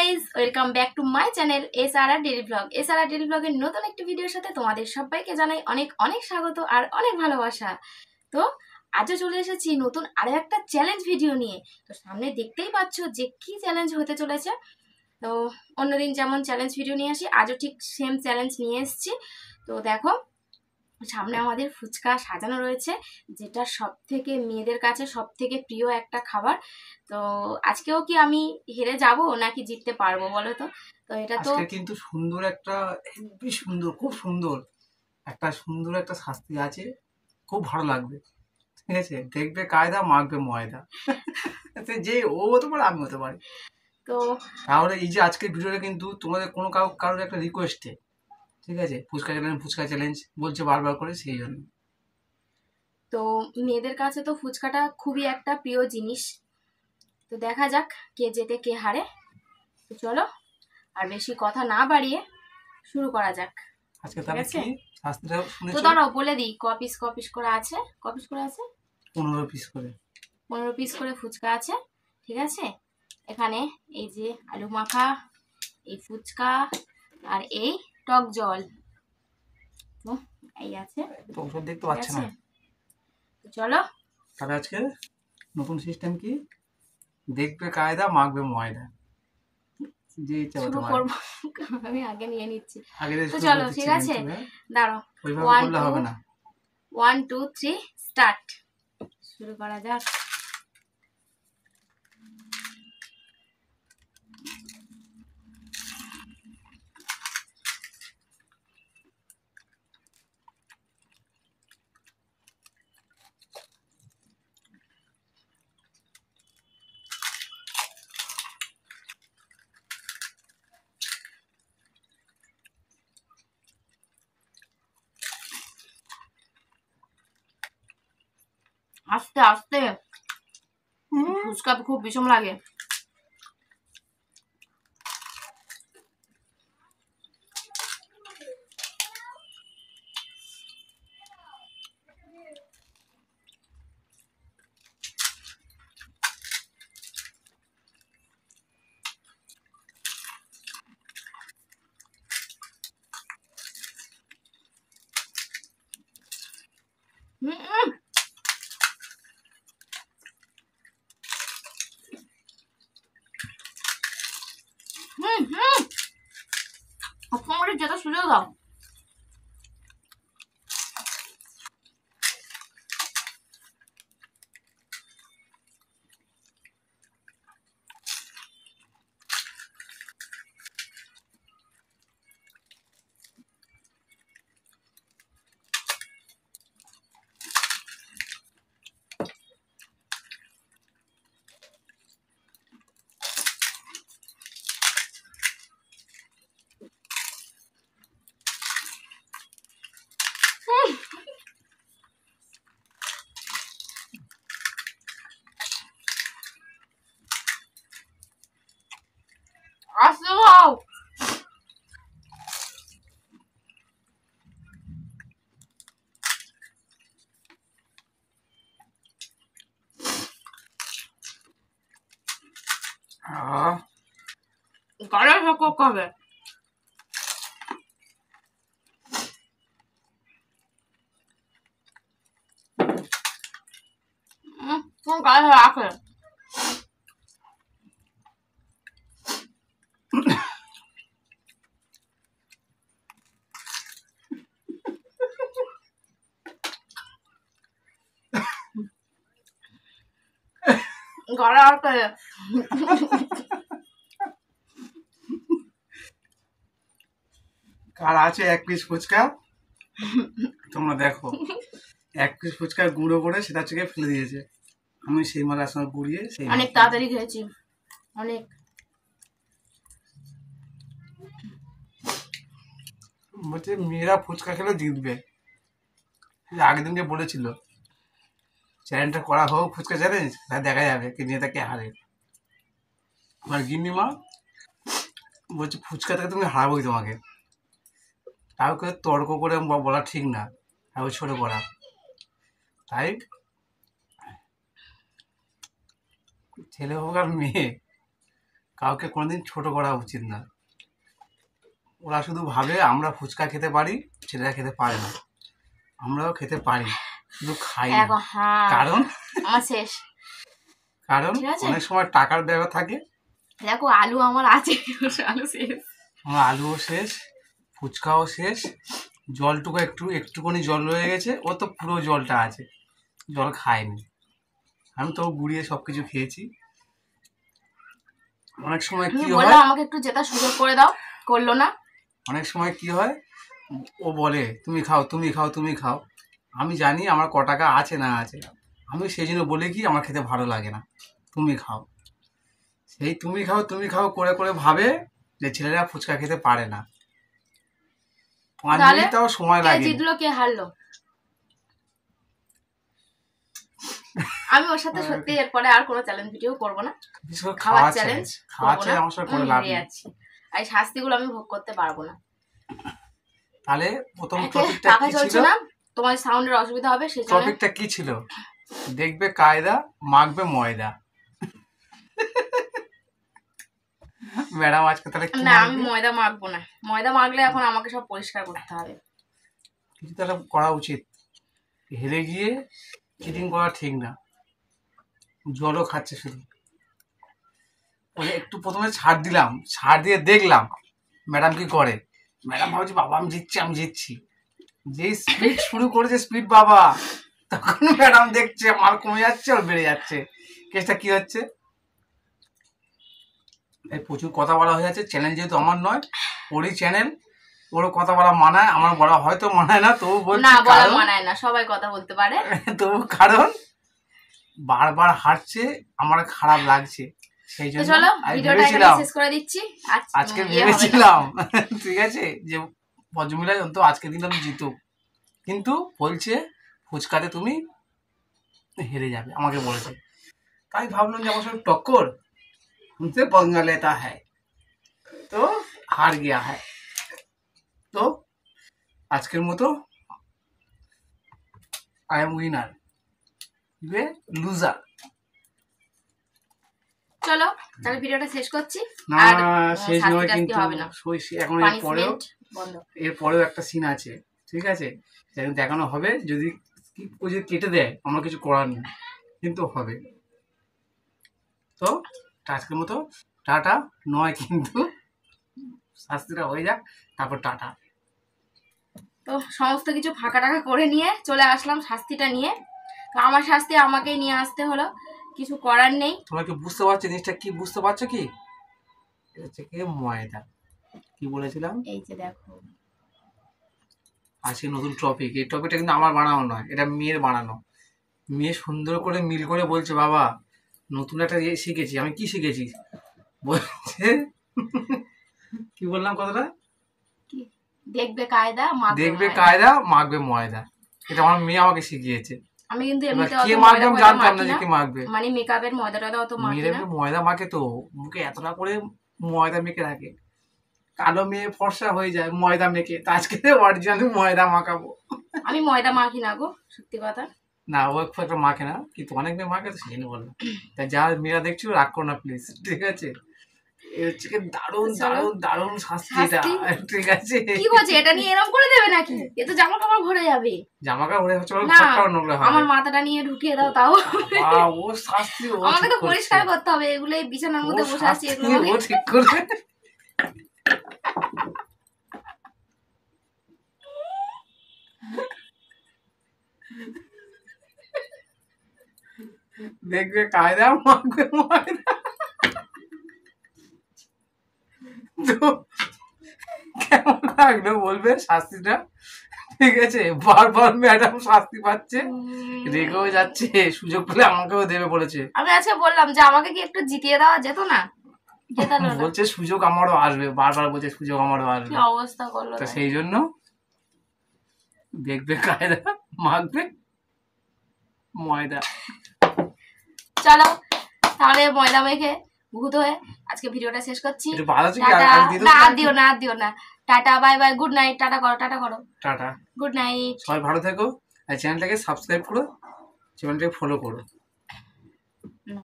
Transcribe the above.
Guys, welcome back to my channel SRR daily vlog. SRR daily ব্লগের নতুন একটি ভিডিওর সাথে তোমাদের সবাইকে জানাই অনেক অনেক স্বাগত আর অনেক ভালোবাসা। তো আজও চলে এসেছি নতুন আরো একটা চ্যালেঞ্জ ভিডিও নিয়ে। তো সামনে দেখতেই পাচ্ছ যে কি চ্যালেঞ্জ হতে চলেছে। তো অন্যদিন যেমন চ্যালেঞ্জ ভিডিও নিয়ে আসি, আজও ঠিক সেম চ্যালেঞ্জ নিয়ে এসেছি। তো দেখো, সামনে আমাদের ফুচকা সাজানো রয়েছে, যেটা সব থেকে মেয়েদের কাছে সব থেকে প্রিয় একটা খাবার। তো আজকেও কি আমি হেরে যাব নাকি জিততে পারবো বলো তো? তো এটা তো আজকে কিন্তু সুন্দর একটা হেব্বি সুন্দর, খুব সুন্দর একটা শাস্তি আছে, খুব ভালো লাগবে। ঠিক আছে, দেখবে কায়দা মাখবে ময়দা। যে ও হতে পারে, আমি হতে পারি। তো তাহলে এই যে আজকের ভিডিওটা কিন্তু তোমাদের কোনো কারোর একটা রিকোয়েস্টে, ঠিক আছে, ফুচকা চ্যালেঞ্জ বলছে বারবার করে, সেই জন্য। তো মেয়েদের কাছে তো ফুচকাটা খুবই একটা প্রিয় জিনিস। তো দেখা যাক কে জেতে কে হারে। তো চলো আর বেশি কথা না বাড়িয়ে শুরু করা যাক। আজকে ঠিক তাহলে আছে, কি শাস্তিটা তো শুনেছো? দাঁড়াও বলে দিই কপিস করে আছে। 15 পিস করে। 15 পিস করে ফুচকা আছে। ঠিক আছে, এখানে এই যে আলু মাখা, এই ফুচকা আর এই টক জল, তো এই আছে। তো ওসব দেখতে ঠিক পাচ্ছে আছে, না। তো চলো। তাহলে আজকে নতুন সিস্টেম কি, দেখবে কায়দা মাখবে ময়দা, যে ইচ্ছা হতে শুরু পারে। করবো, আমি আগে নিয়ে নিচ্ছি। আগে তো শুরু চলো, করে দিচ্ছি ঠিক আছে, কিন্তু, হ্যাঁ, দাঁড়াও। ওইভাবে ওয়ান করলে টু হবে না। 1 2 3 স্টার্ট। শুরু করা যাক। আস্তে আস্তে, ফুচকা খুব বিষম লাগে। হুম, হুম, হুম, তোমার যেটা সুযোগ দাও। আস্তে দাও। গলায় ঠাকুর কবে? কোন গায়ে রাখে? গলা রাখে। কার আছে 1 পিস ফুচকা, তোমরা দেখো, 1 পিস ফুচকা গুঁড়ো করে সেটা থেকে ফেলে দিয়েছে। আমি সেই মালার সঙ্গে গুঁড়িয়ে সেই অনেক তাড়াতাড়ি খেয়েছি, অনেক। বলছে মেয়েরা ফুচকা খেলে জিতবে। আগের দিনকে বলেছিল চ্যালেঞ্জটা করা হোক, ফুচকা চ্যালেঞ্জ, তা দেখা যাবে কে জেতা কে হারে। আমার গিন্নিমা বলছে ফুচকা থেকে তুমি হারাবোই তোমাকে। কাউকে তর্ক করে বলা ঠিক না, কাউকে ছোট করা। তাই ছেলে হোক আর মেয়ে, কাউকে কোনোদিন ছোট করা উচিত না। ওরা শুধু ভাবে আমরা ফুচকা খেতে পারি, ছেলেরা খেতে পারে না। আমরাও খেতে পারি, শুধু খাই না। হ্যাঁ, কারণ আমার শেষ। কারণ ঠিক আছে? অনেক সময় টাকার ব্যাপার থাকে। দেখো আলু আমার আছে, আলু শেষ। আমার আলুও শেষ, ফুচকাও শেষ, জলটুকু একটুখানি জল রয়ে গেছে, ও তো পুরো জলটা আছে, জল খায়নি। আমি তো গুড়িয়ে সব কিছু খেয়েছি। অনেক সময় তুমি কি বললো হয়, আমাকে একটু জেতার সুযোগ করে দাও, করলো না। অনেক সময় কি হয়, ও বলে তুমি খাও তুমি খাও তুমি খাও। আমি জানি আমার ক টাকা আছে না আছে, আমি সেই জন্য বলে কি আমার খেতে ভালো লাগে না, তুমি খাও। সেই তুমি খাও করে করে ভাবে যে ছেলেরা ফুচকা খেতে পারে না। 5 তাহলে মিনিট তাও সময় কে লাগে। জিতলো কে হারলো? আমি ওর সাথে সত্যি এরপরে আর কোনো চ্যালেঞ্জ ভিডিও করবো না। বিশেষ করে খাওয়ার খাওয়া চ্যালেঞ্জ চ্যালেঞ্জ করবো না। আমার সাথে করে আমি লাভ হেরে নেই। যাচ্ছি, আর এই শাস্তিগুলো আমি ভোগ করতে পারবো না। তাহলে প্রথম একে টপিকটা পাখা কি চলছে ছিল? না, তোমার সাউন্ডের অসুবিধা হবে সেই জন্য। টপিকটা কি ছিল? দেখবে কায়দা, মাখবে ময়দা। ম্যাডাম আজকে তাহলে কি না, আমি মাখবে? ময়দা মাখবো না। ময়দা মাখলে এখন আমাকে সব পরিষ্কার করতে হবে। কিছু তাহলে করা উচিত। হেরে গিয়ে চিটিং করা ঠিক না। জলও খাচ্ছে শুধু। ওই একটু প্রথমে ছাড় দিলাম, ছাড় দিয়ে দেখলাম ম্যাডাম কি করে। ম্যাডাম ভাবছি বাবা আমি জিতছি। যেই স্পিড শুরু করেছে স্পিড বাবা, তখন ম্যাডাম দেখছে মাল কমে যাচ্ছে আর বেড়ে যাচ্ছে। কেসটা কি হচ্ছে, এই প্রচুর কথা বলা হয়ে যাচ্ছে। চ্যানেল যেহেতু আমার নয়, ওরই চ্যানেল, ওরও কথা বলা মানায়, আমার বলা হয়তো মানায় না, তবু বলছি না, বলা কারণ মানায় না, সবাই কথা বলতে পারে। তবু কারণ বারবার হারছে, আমার খারাপ লাগছে, সেই তো জন্য চলো আমি ভিডিওটা এখানে ভেবেছিলাম শেষ করে দিচ্ছি। আজকে ইয়ে হবে না। ভেবেছিলাম ঠিক আছে যে ভদ্রমহিলা অন্তত আজকের দিন আমি জিতুক, কিন্তু বলছে ফুচকাতে তুমি হেরে যাবে, আমাকে বলেছে। তাই ভাবলাম যে আমার সঙ্গে টক্কর हमसे पंगा लेता है तो हार गया है। তো আজকের মতো I am winner, you a loser. চলো তাহলে ভিডিওটা শেষ করছি। না আর শেষ শাস্তি নয়, টাস্তি কিন্তু হবে না, এখন পানিশমেন্ট বন্ধ। এরপরেও একটা সিন আছে, ঠিক আছে, যেটা দেখানো হবে। যদি skip করে যদি কেটে দেয় আমার কিছু করার নেই, কিন্তু হবে। তো আজকের মতো টাটা, নয় কিন্তু শাস্তিটা হয়ে যাক, তারপর টাটা। তো সমস্ত কিছু ফাঁকা টাকা করে নিয়ে চলে আসলাম শাস্তিটা নিয়ে। তো আমার শাস্তি আমাকেই নিয়ে আসতে হলো, কিছু করার নেই। তোমরা কি বুঝতে পারছো জিনিসটা কি? বুঝতে পারছো কি? এটা হচ্ছে কি ময়দা। কি বলেছিলাম? এই যে দেখো, আজকে নতুন টপিক। এই টপিকটা কিন্তু আমার বানানো নয়, এটা মেয়ের বানানো। মেয়ে সুন্দর করে মিল করে বলছে বাবা নতুন একটা ইয়ে শিখেছি। আমি কি শিখেছি বলছে, কি বললাম কথাটা? কি দেখবে কায়দা মাখবে দেখবে ময়দা। কায়দা, মাখবে ময়দা। এটা আমার মেয়ে আমাকে শিখিয়েছে। আমি কিন্তু এবার এমনিতে কে অত মাখবে ময়দা আমি ফয়দা জানতাম না মাখি যে না, কে মাখবে। মানে মেকআপের ময়দা টয়দা অত মাখি মেয়েরা না। ময়দা মাখে তো মুখে এতটা করে ময়দা মেখে রাখে, কালো মেয়ে ফর্সা হয়ে যায় ময়দা মেখে। তা আজকে অরিজিনালি ময়দা মাখাবো। আমি ময়দা মাখি না গো, সত্যি কথা। না ও খুব একটা মাখে না, কিন্তু অনেক মেয়ে মাখে, তো সেই জন্য বললাম। তাই যা মেয়েরা দেখছো রাগ করো না প্লিজ, ঠিক আছে? এ হচ্ছে কি দারুণ চলো। দারুণ দারুণ শাস্তি এটা, শাস্তি? ঠিক আছে? কি বলছে, এটা নিয়ে এরকম করে দেবে নাকি? এ তো জামা কাপড় ভরে যাবে। জামা কাপড় উড়ে হচ্ছে না, ঘরটাও নোংরা হবে। আমার মাথাটা নিয়ে ঢুকিয়ে দাও তাও। বাবা, ও শাস্তি ও আমাকে ঠিক তো করছে। পরিষ্কার করতে হবে, এগুলো এই বিছানার ও মধ্যে বসে আছি, শাস্তি এগুলো ও ঠিক করবে। দেখবে কায়দা, মাখবে ময়দা। তো কেমন লাগলো বলবে শাস্তিটা, ঠিক আছে? বারবার ম্যাডাম শাস্তি পাচ্ছে, রেগেও যাচ্ছে, সুযোগ পেলে আমাকেও দেবে বলেছে। আমি আজকে বললাম যে আমাকে কি একটু জিতিয়ে দেওয়া যেত না, জেতালো না। বলছে সুযোগ আমারও আসবে, বারবার বলছে সুযোগ আমারও কি আসবে। অবস্থা করলো তো তাই। সেই জন্য দেখবে কায়দা, মাখবে ময়দা। চলো তাহলে ময়দা মেখে ভূত হয়ে আজকে ভিডিওটা শেষ করছি। একটু ভালো আছে কি? টাটা। আর দিয়ে না দেবো আর নাকি? দিও না, আর দিও না। Tata, bye bye, good night. Tata করো, টাটা করো, টাটা। Good night. সবাই ভালো থেকো, আর চ্যানেলটাকে সাবস্ক্রাইব করো, চ্যানেলটাকে ফলো করো।